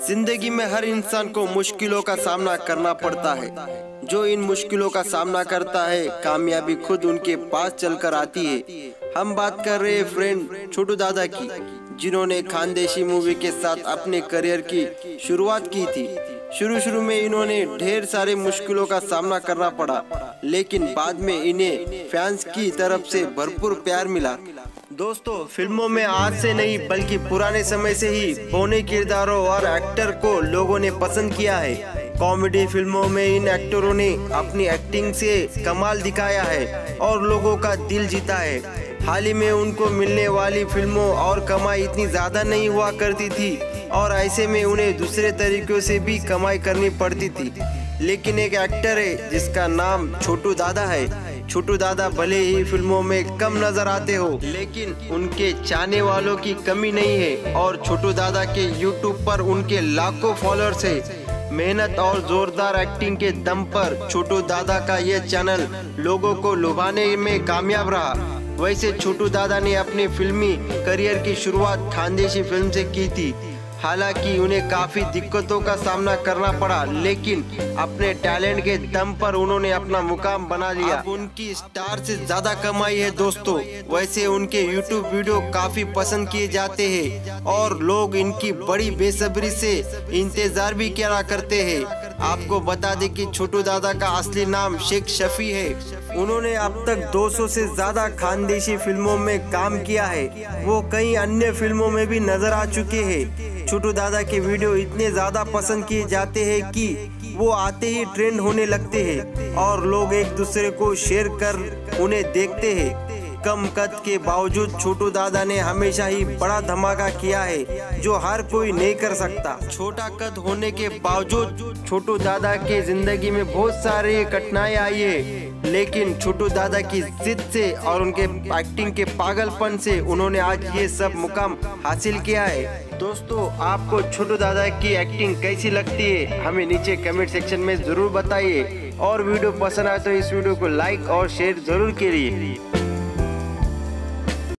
जिंदगी में हर इंसान को मुश्किलों का सामना करना पड़ता है। जो इन मुश्किलों का सामना करता है, कामयाबी खुद उनके पास चलकर आती है। हम बात कर रहे हैं फ्रेंड छोटू दादा की, जिन्होंने खानदेशी मूवी के साथ अपने करियर की शुरुआत की थी। शुरू में इन्होंने ढेर सारे मुश्किलों का सामना करना पड़ा, लेकिन बाद में इन्हें फैंस की तरफ से भरपूर प्यार मिला। दोस्तों, फिल्मों में आज से नहीं बल्कि पुराने समय से ही पौने किरदारों और एक्टर को लोगों ने पसंद किया है। कॉमेडी फिल्मों में इन एक्टरों ने अपनी एक्टिंग से कमाल दिखाया है और लोगों का दिल जीता है। हाल ही में उनको मिलने वाली फिल्मों और कमाई इतनी ज्यादा नहीं हुआ करती थी और ऐसे में उन्हें दूसरे तरीकों से भी कमाई करनी पड़ती थी। लेकिन एक एक्टर है जिसका नाम छोटू दादा है। छोटू दादा भले ही फिल्मों में कम नजर आते हो, लेकिन उनके चाहने वालों की कमी नहीं है और छोटू दादा के यूट्यूब पर उनके लाखों फॉलोअर्स है। मेहनत और जोरदार एक्टिंग के दम पर छोटू दादा का ये चैनल लोगों को लुभाने में कामयाब रहा। वैसे छोटू दादा ने अपनी फिल्मी करियर की शुरुआत खानदेशी फिल्म से की थी। हालांकि उन्हें काफी दिक्कतों का सामना करना पड़ा, लेकिन अपने टैलेंट के दम पर उन्होंने अपना मुकाम बना लिया। अब उनकी स्टार से ज्यादा कमाई है दोस्तों। वैसे उनके यूट्यूब वीडियो काफी पसंद किए जाते हैं और लोग इनकी बड़ी बेसब्री से इंतजार भी किया करते हैं। आपको बता दें कि छोटू दादा का असली नाम शेख शफी है। उन्होंने अब तक 200 से ज्यादा खानदेशी फिल्मों में काम किया है। वो कई अन्य फिल्मों में भी नजर आ चुके हैं। छोटू दादा के वीडियो इतने ज्यादा पसंद किए जाते हैं कि वो आते ही ट्रेंड होने लगते हैं और लोग एक दूसरे को शेयर कर उन्हें देखते हैं। कम कद के बावजूद छोटू दादा ने हमेशा ही बड़ा धमाका किया है, जो हर कोई नहीं कर सकता। छोटा कद होने के बावजूद छोटू दादा के जिंदगी में बहुत सारी कठिनाई आई है, लेकिन छोटू दादा की जिद से और उनके एक्टिंग के पागलपन से उन्होंने आज ये सब मुकाम हासिल किया है। दोस्तों, आपको छोटू दादा की एक्टिंग कैसी लगती है हमें नीचे कमेंट सेक्शन में जरूर बताइए और वीडियो पसंद आए तो इस वीडियो को लाइक और शेयर जरूर करिए।